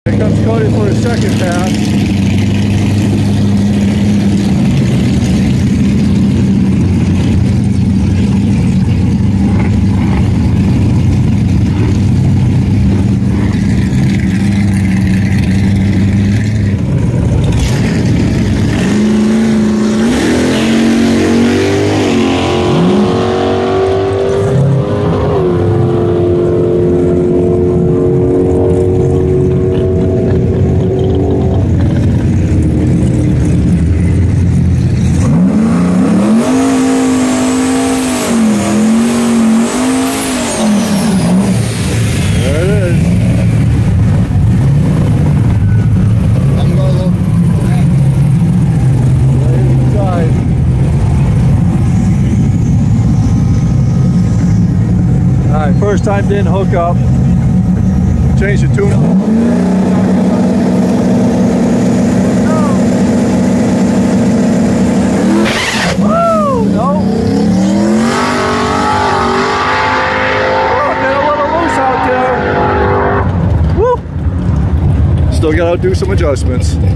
Here comes Kody for his second pass. First time didn't hook up. Change the tune. Woo! No. Oh, get a little loose out there. Woo! Still gotta do some adjustments.